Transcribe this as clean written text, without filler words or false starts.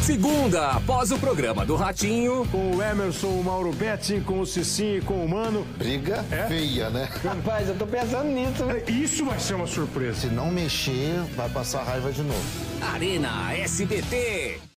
Segunda, após o programa do Ratinho. Com o Emerson, o Mauro Betti, com o Cicinho e com o Mano. Briga feia, né? Rapaz, eu tô pensando nisso. Isso vai ser uma surpresa. Se não mexer, vai passar raiva de novo. Arena SBT.